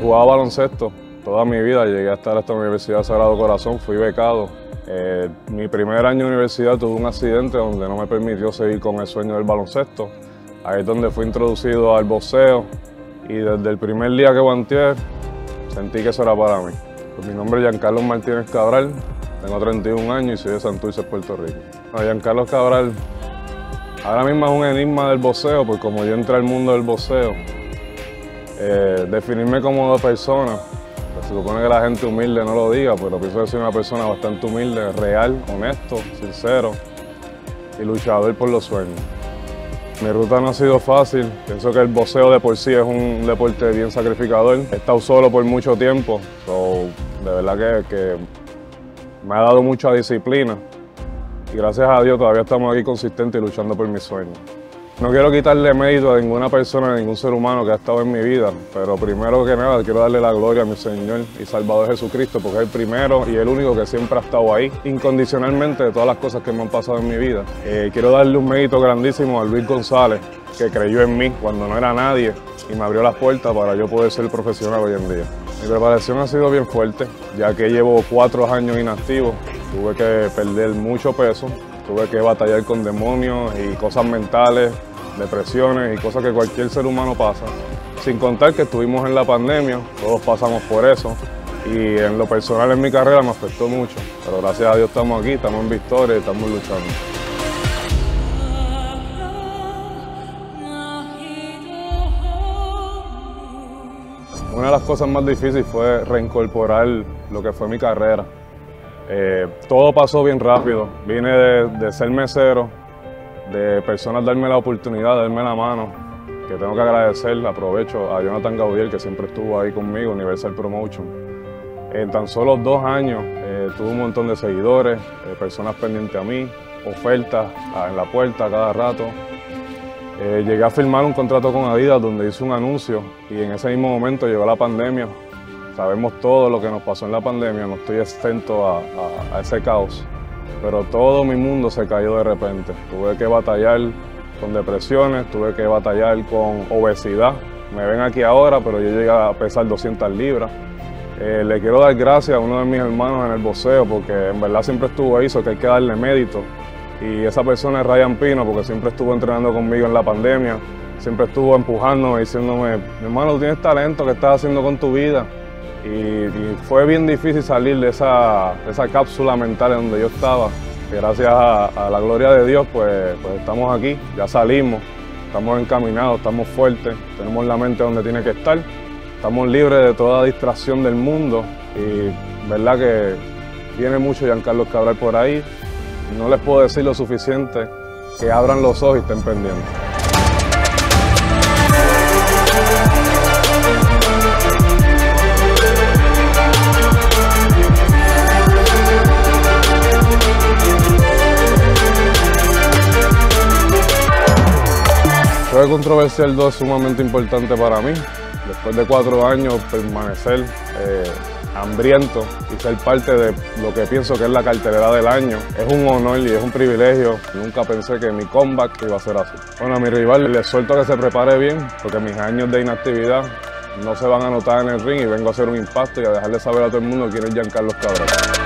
Jugaba baloncesto toda mi vida, llegué a estar hasta la Universidad Sagrado Corazón, fui becado. Mi primer año de universidad tuve un accidente donde no me permitió seguir con el sueño del baloncesto. Ahí es donde fui introducido al boxeo y desde el primer día que guanteé sentí que eso era para mí. Pues mi nombre es Giancarlos Martínez Cabral, tengo 31 años y soy de Santurce, Puerto Rico. Giancarlos Cabral ahora mismo es un enigma del boxeo, porque como yo entré al mundo del boxeo, definirme como dos personas, se supone que la gente humilde no lo diga, pero pienso que soy una persona bastante humilde, real, honesto, sincero y luchador por los sueños. Mi ruta no ha sido fácil, pienso que el boxeo de por sí es un deporte bien sacrificador. He estado solo por mucho tiempo, de verdad que me ha dado mucha disciplina y gracias a Dios todavía estamos aquí consistentes y luchando por mis sueños. No quiero quitarle mérito a ninguna persona, a ningún ser humano que ha estado en mi vida, pero primero que nada quiero darle la gloria a mi Señor y Salvador Jesucristo, porque es el primero y el único que siempre ha estado ahí, incondicionalmente, de todas las cosas que me han pasado en mi vida. Quiero darle un mérito grandísimo a Luis González, que creyó en mí cuando no era nadie y me abrió las puertas para yo poder ser profesional hoy en día. Mi preparación ha sido bien fuerte, ya que llevo 4 años inactivo, tuve que perder mucho peso. Tuve que batallar con demonios y cosas mentales, depresiones y cosas que cualquier ser humano pasa. Sin contar que estuvimos en la pandemia, todos pasamos por eso. Y en lo personal en mi carrera me afectó mucho. Pero gracias a Dios estamos aquí, estamos en victoria y estamos luchando. Una de las cosas más difíciles fue reincorporar lo que fue mi carrera. Todo pasó bien rápido. Vine de ser mesero, de personas darme la oportunidad, darme la mano, que tengo que agradecer, aprovecho a Jonathan Gaudiel, que siempre estuvo ahí conmigo, Universal Promotion. En tan solo 2 años tuve un montón de seguidores, personas pendientes a mí, ofertas en la puerta cada rato. Llegué a firmar un contrato con Adidas donde hice un anuncio y en ese mismo momento llegó la pandemia. Sabemos todo lo que nos pasó en la pandemia, no estoy exento a ese caos, pero todo mi mundo se cayó de repente. Tuve que batallar con depresiones, tuve que batallar con obesidad. Me ven aquí ahora, pero yo llegué a pesar 200 libras. Le quiero dar gracias a uno de mis hermanos en el boxeo, porque en verdad siempre estuvo ahí, que hay que darle mérito. Y esa persona es Ryan Pino, porque siempre estuvo entrenando conmigo en la pandemia, siempre estuvo empujándome, diciéndome, mi hermano, tú tienes talento, ¿qué estás haciendo con tu vida? Y fue bien difícil salir de esa cápsula mental en donde yo estaba. Que gracias a la gloria de Dios, pues estamos aquí, ya salimos, estamos encaminados, estamos fuertes, tenemos la mente donde tiene que estar, estamos libres de toda distracción del mundo y verdad que viene mucho Giancarlos Cabral por ahí. No les puedo decir lo suficiente, que abran los ojos y estén pendientes. Fue Controversial 2 sumamente importante para mí. Después de 4 años permanecer hambriento y ser parte de lo que pienso que es la cartelera del año es un honor y es un privilegio. Nunca pensé que mi comeback iba a ser así. Bueno, a mi rival le suelto que se prepare bien, porque mis años de inactividad no se van a notar en el ring y vengo a hacer un impacto y a dejarle saber a todo el mundo quién es Giancarlos Cabral.